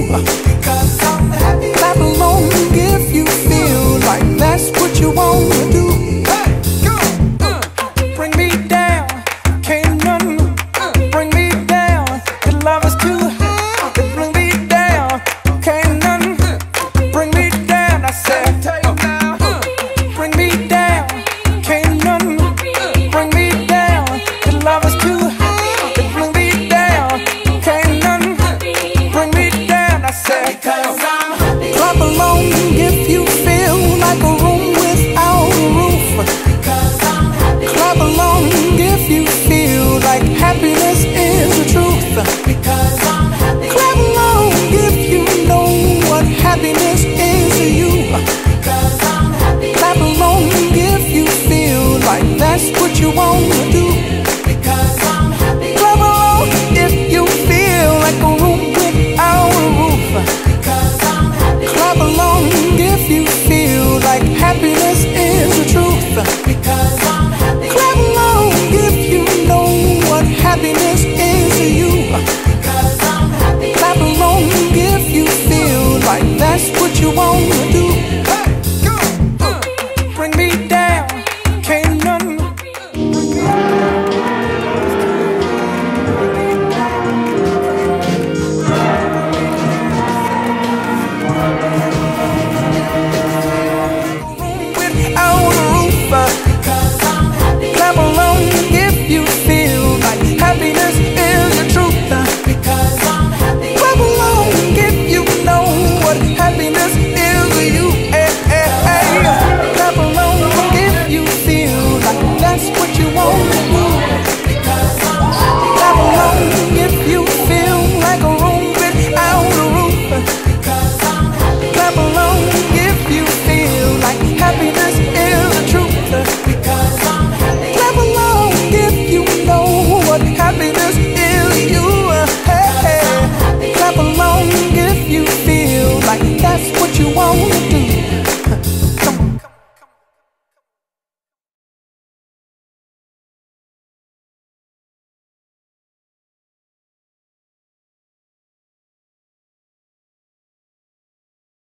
Because I'm happy. Clap along if you feel like that's what you want to do. Hey, go on. Bring me down, can't none bring me down. Your love is too high to bring me down. Can't none bring me down. I said, bring me down, can't none bring me down. Your love is too high to bring me down. Can't none bring me down. I said, 'cause